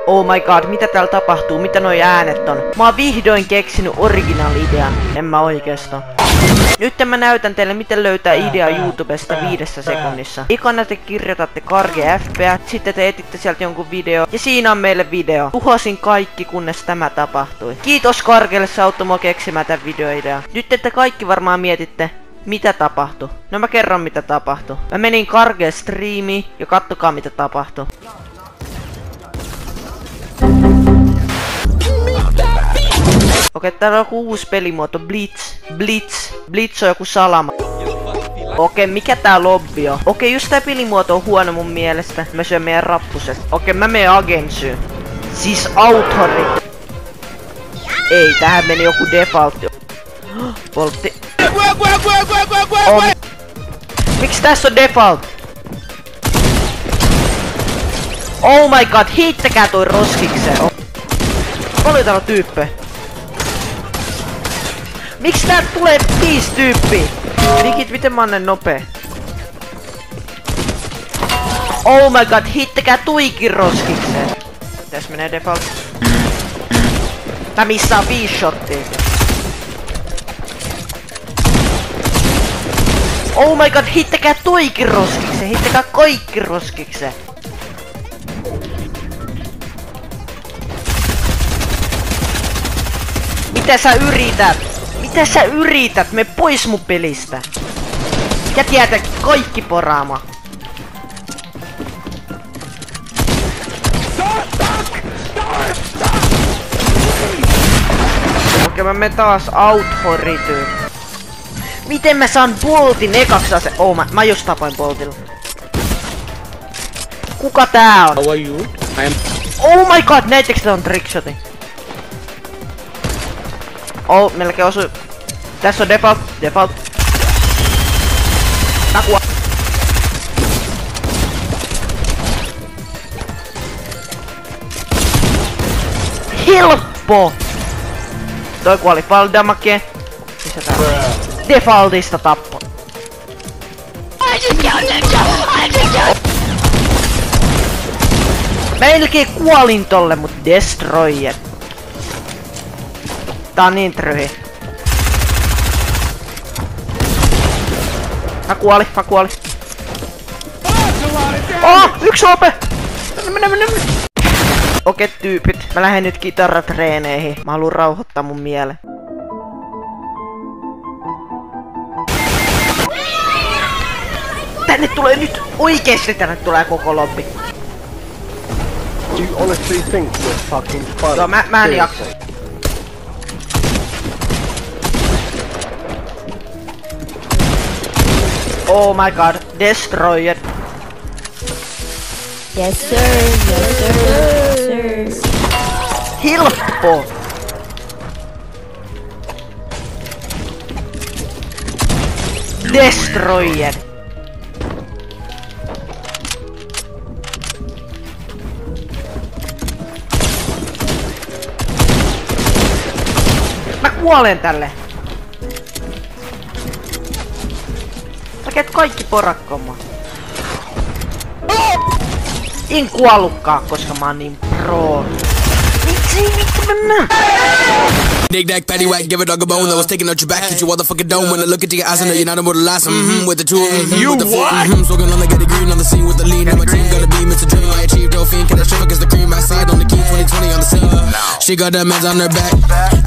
Oh my god, mitä täällä tapahtuu? Mitä noi äänet on? Mä oon vihdoin keksinyt original-idean. En mä oikeastaan. Nyt mä näytän teille, miten löytää idea YouTubesta 5 sekunnissa. Ekana te kirjoitatte Karge FP, sitten te etitte sieltä jonkun video, ja siinä on meille video. Tuhosin kaikki, kunnes tämä tapahtui. Kiitos Kargelle, se auttoi mua keksimään tän videoidean. Nyt te kaikki varmaan mietitte, mitä tapahtui. No mä kerron, mitä tapahtui. Mä menin Kargeen striimiin, ja kattokaa, mitä tapahtui. Okei, täällä on joku uusi pelimuoto, Blitz on joku salama. Okei, mikä tää lobby on? Okei, just tää pelimuoto on huono mun mielestä. Mä syön meidän rappuset. Okei, mä menen Agentsyyn. Siis authori. Ei, tähän meni joku default. Voltti. Miksi tässä on default? Oh my god, heittäkää toi roskikseen. Paljon täällä on tyyppejä. Miksi tää tulee 5 tyyppiä? Digit, miten mä oon nopee? Oh my god, hittäkää tuikin roskikseen. Täs menee default. Mä missaan 5 shottia. Oh my god, hittäkää tuikin roskikseen. Hittäkää kaikki roskikseen. Mitä sä yrität? Mitä sä yrität? Me pois mun pelistä. Ja tiedä kaikki poraama. Okei, mä menen taas authorityyn. Miten mä saan Boltin ekaks ase? Oh, mä just tapoin Boltilla. Kuka tää on? How are you? Oh my god, näittekö tää on trickshotin? Oh, melkein osui. Tässä on default. Takua. Helppo! Toi kuoli paljon damakeen. Lisätään. Defaultista tappo. Melkein kuolin tolle, mut destroyer. Tää on niin tröhi. Mä kuoli. Oh! 1 HP! Mene. Okei, tyypit. Mä lähden nyt kitaratreeneihin. Mä haluun rauhoittaa mun mielen. Tänne tulee nyt! Oikeesti tänne tulee koko lobby. Do you honestly think you're fucking fun? Joo, mä en jaksa. Oh my god, destroyer. Yes sir, yes sir. Helppo! Destroyer. Mä kuolen tälle. Sä käyt kaikki porakkomaan. En kuollutkaan, koska mä oon niin pro. Vitsi mennään? Dig that patty whack, give a dog a bone that was taking out your back. Hit you motherfucking dome when I look at your eyes. I know you're not able to last. With the two, You with the four, what? smoking on the get green on the scene with the lean. And my team gotta be Mr. Dream. I achieved no fiend. Can I shiver cause the cream outside on the key 2020 on the scene. She got that meds on her back.